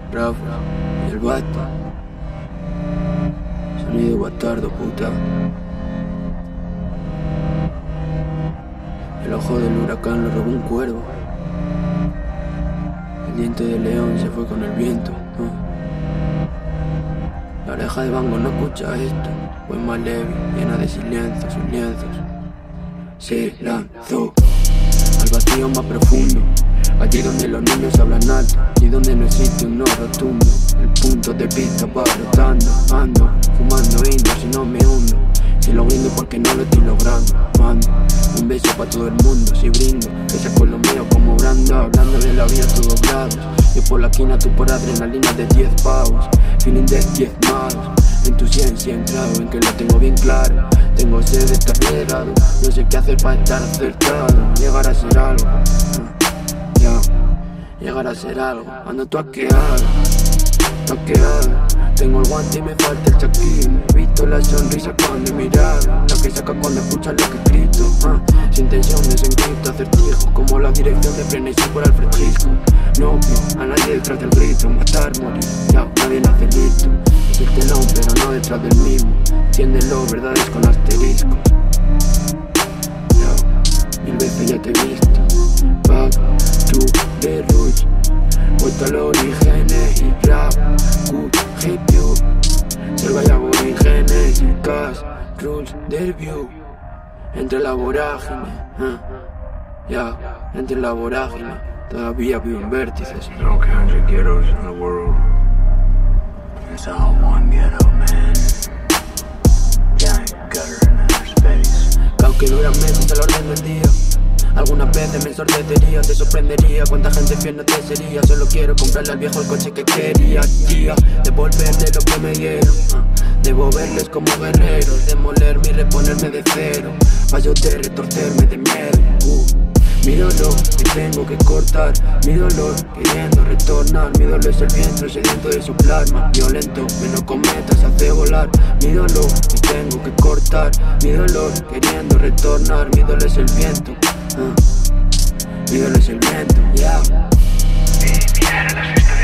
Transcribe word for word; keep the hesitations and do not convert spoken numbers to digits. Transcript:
Rafa y el Bata. Sonido bastardo, puta. El ojo del huracán lo robó un cuervo. El diente de león se fue con el viento. La oreja de Bango no escucha esto, pues más leve, llena de silencios y lienzos. Se lanzó al vacío más profundo, allí donde los niños hablan alto y donde no existe un no rotundo. El punto de vista va rotando, ando fumando indio si no me hundo. Si lo brindo porque no lo estoy logrando, mando un beso para todo el mundo. Si brindo, que saco lo mío como Brando, hablando de la vida a todos lados. Yo por la esquina, tú por adrenalina de diez pavos. Feeling de diez malos, en tu ciencia entrado, en que lo tengo bien claro. Tengo sed de estar liderado, no sé qué hacer para estar acertado. Llegar a ser algo, ya, yeah. Llegar a ser algo, ando tuaqueado, tuaqueado. Tengo el guante y me falta el chaquín. He visto la sonrisa cuando he mirado, la que saca cuando escucha lo que grito. uh, Sin tensión desencripto acertijos, como la dirección de frenesí por Alfred Hitchcock. No veo a nadie detrás del grito, matar, morir, ya nadie nace listo. Es el telón pero no detrás del mismo, entiéndelo, verdades con asteriscos. Ya, mil veces ya te he visto. Back to the roots, vuelta al orígenes y rap, good, hip you. Selva y aborígenes y cash, rules del view. Entre la vorágine, uh, ya, yeah, entre la vorágine, todavía vivo en vértices. There's all kinds of ghettos in the world. It's all one ghetto, man. Giant gutter in outer space. Aunque duran meses al orden del día, algunas veces me ensordecería, te sorprendería cuánta gente fiel no te sería. Solo quiero comprarle al viejo el coche que quería, tía. Devolverle lo que me dieron, uh, devolverles como guerreros. Demolerme y reponerme de cero, pa' yo de retorcerme de miedo. uh. Mi dolor que tengo que cortar, mi dolor queriendo retornar. Mi dolor es el viento sediento de soplar, más violento, menos cometas hace volar. Mi dolor que tengo que cortar, mi dolor queriendo retornar. Mi dolor es el viento, uh. mi dolor es el viento, yeah. Mirar a las estrellas.